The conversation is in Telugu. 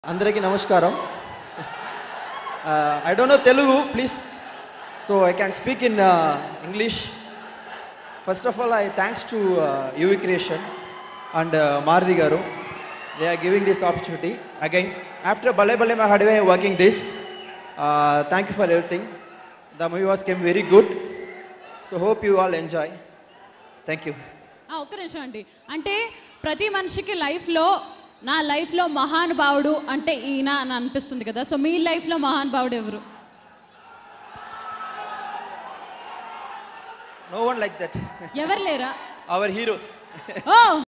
Andariki namaskaram. I don't know Telugu, please. So I can speak in English. First of all, I thanks to UV Creation and Maruti Garu. They are giving this opportunity again. After Bale Bale Mahadeve working this, thank you for everything. The movie was came very good. So hope you all enjoy. Thank you. ఒక్క నిమిషం అండి. అంటే ప్రతి మనిషికి లైఫ్లో నా లైఫ్లో మహానుభావుడు అంటే ఈయన అని అనిపిస్తుంది కదా. సో మీ లైఫ్లో మహానుభావుడు ఎవరు? No one like that. ఎవరు లేరా? Our hero. ఓ